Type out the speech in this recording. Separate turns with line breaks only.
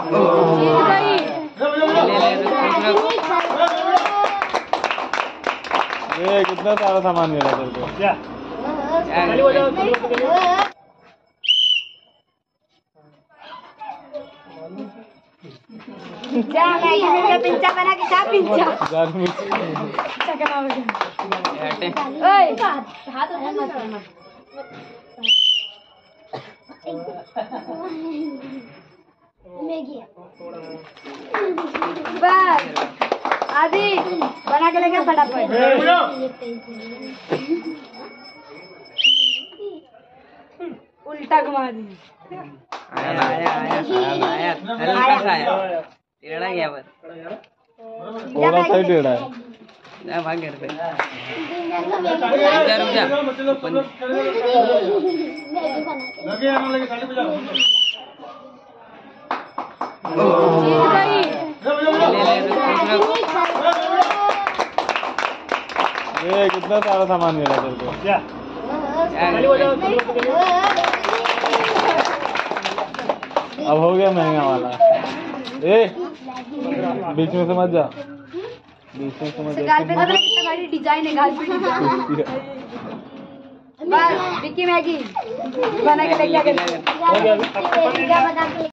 ये कितना सारा सामान मिला तेरे को।
पिंचा बना के खा पिंचा। बस आदि बना के लेके फटाफट। उल्टा घुमा दी।
आया हल्का सा आया टेढ़ा गया बस
थोड़ा सा ही टेढ़ा है।
जा भाग घर पे
ये कितना सारा सामान मिला तेरे को। अब हो गया महंगा वाला। बीच में से मत जा, बीच में से मत जा।
गाल पे कितना बड़ी डिजाइन है, गाल पे डिजाइन। बस विक्की मैगी बना के लेके आ गए।